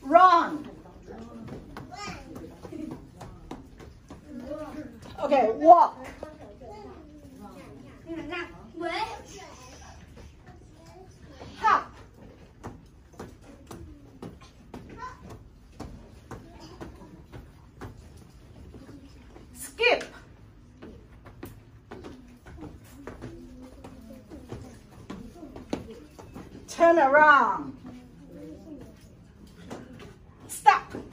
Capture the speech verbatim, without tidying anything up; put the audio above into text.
Run. Okay, walk. Hop. Skip. Turn around. Stop.